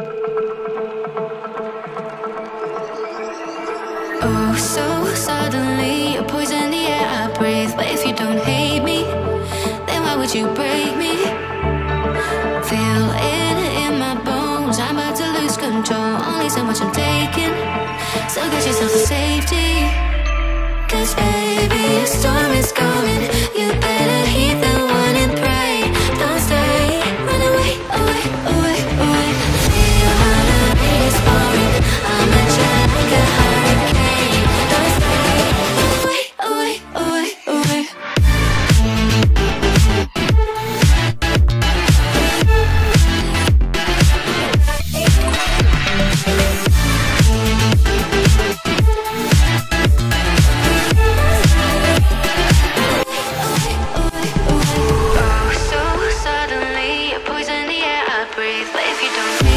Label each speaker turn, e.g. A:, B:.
A: Oh, so suddenly you're poison the air I breathe. But if you don't hate me, then why would you break me? Feel it in my bones, I'm about to lose control. Only so much I'm taking, so get yourself to safety. 'Cause baby, a storm is coming. You better heed the warning, pray. Don't stay, run away, away, away, away. Feel how the rain is pouring. I'm at you like a hurricane. Don't stay, away, away, away, away. But if you don't